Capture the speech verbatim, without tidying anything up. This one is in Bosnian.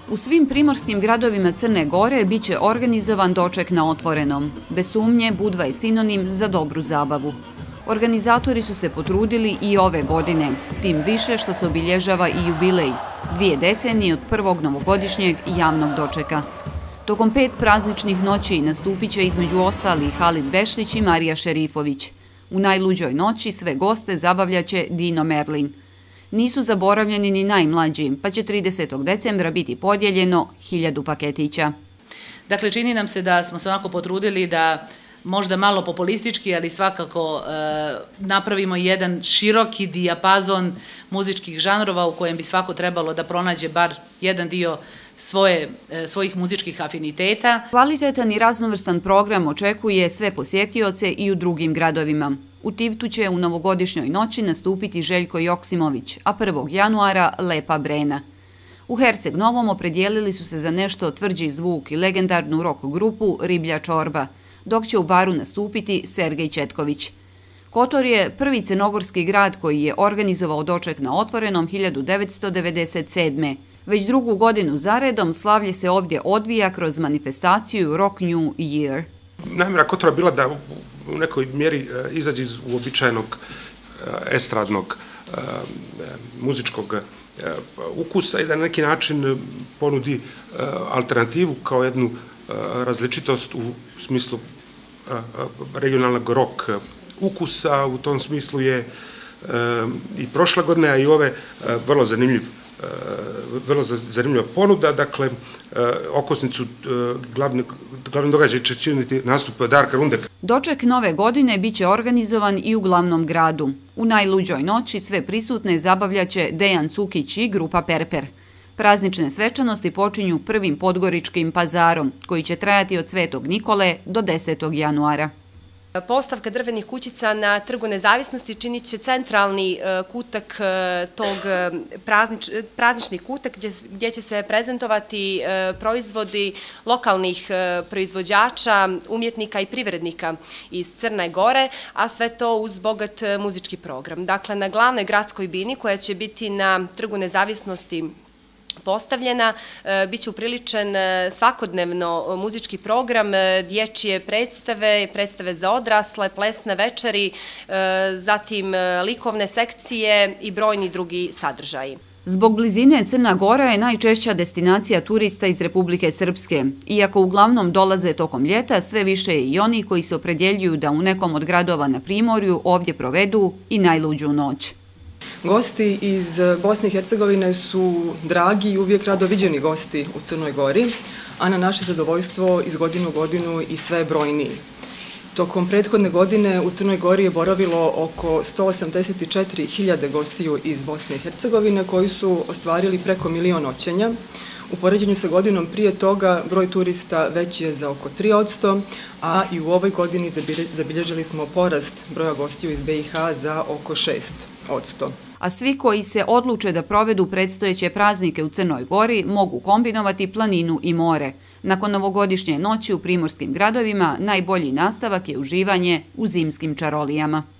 U svim primorskim gradovima Crne Gore biće organizovan doček na otvorenom. Bez sumnje, Budva je sinonim za dobru zabavu. Organizatori su se potrudili i ove godine, tim više što se obilježava i jubilej, dvije decenije od prvog novogodišnjeg javnog dočeka. Tokom pet prazničnih noći nastupit će između ostalih Halid Bešlić i Marija Šerifović. U najluđoj noći sve goste zabavljaće Dino Merlin. Nisu zaboravljeni ni najmlađi, pa će tridesetog decembra biti podijeljeno hiljadu paketića. Dakle, čini nam se da smo se onako potrudili da možda malo populistički, ali svakako napravimo jedan široki dijapazon muzičkih žanrova u kojem bi svako trebalo da pronađe bar jedan dio svojih muzičkih afiniteta. Kvalitetan i raznovrstan program očekuje sve posjetioce i u drugim gradovima. U Tivtu će u novogodišnjoj noći nastupiti Željko Joksimović, a prvog januara Lepa Brena. U Herceg Novom opredijelili su se za nešto tvrđi zvuk i legendarnu rock grupu Riblja čorba, dok će u baru nastupiti Sergej Četković. Kotor je prvi crnogorski grad koji je organizovao doček na otvorenom hiljadu devetsto devedeset sedme. Već drugu godinu zaredom slavlje se ovdje odvija kroz manifestaciju Rock New Year. Namjera Kotora bila da u nekoj mjeri izađe iz uobičajenog estradnog muzičkog ukusa i da na neki način ponudi alternativu kao jednu različitost u smislu regionalnog rock ukusa. U tom smislu je i prošle godine, a i ove vrlo zanimljiv vrlo zanimljiva ponuda. Dakle, okosnicu glavni događaj će činiti nastup Darka Rundeka. Doček nove godine biće organizovan i u glavnom gradu. U najluđoj noći sve prisutne zabavljaće Dejan Cukić i grupa Perper. Praznične svečanosti počinju prvim podgoričkim pazarom, koji će trajati od Svetog Nikole do desetog januara. Postavka drvenih kućica na Trgu Nezavisnosti činit će centralni kutak tog praznični kutak gdje će se prezentovati proizvodi lokalnih proizvođača, umjetnika i privrednika iz Crne Gore, a sve to uz bogat muzički program. Dakle, na glavnoj gradskoj bini koja će biti na Trgu Nezavisnosti postavljena, bit će upriličen svakodnevno muzički program, dječje predstave, predstave za odrasle, plesne večeri, zatim likovne sekcije i brojni drugi sadržaji. Zbog blizine Crna Gora je najčešća destinacija turista iz Republike Srpske. Iako uglavnom dolaze tokom ljeta, sve više je i oni koji se opredjeljuju da u nekom od gradova na Primorju ovdje provedu i najluđu noć. Gosti iz Bosne i Hercegovine su dragi i uvijek rado viđeni gosti u Crnoj Gori, a na naše zadovoljstvo iz godine u godinu i sve brojniji. Tokom prethodne godine u Crnoj Gori je boravilo oko sto osamdeset četiri hiljade gostiju iz Bosne i Hercegovine koji su ostvarili preko milion noćenja. U poređenju sa godinom prije toga broj turista veći je za oko tri posto, a i u ovoj godini zabilježili smo porast broja gostiju iz B i H za oko šest posto. A svi koji se odluče da provedu predstojeće praznike u Crnoj Gori mogu kombinovati planinu i more. Nakon novogodišnje noći u primorskim gradovima najbolji nastavak je uživanje u zimskim čarolijama.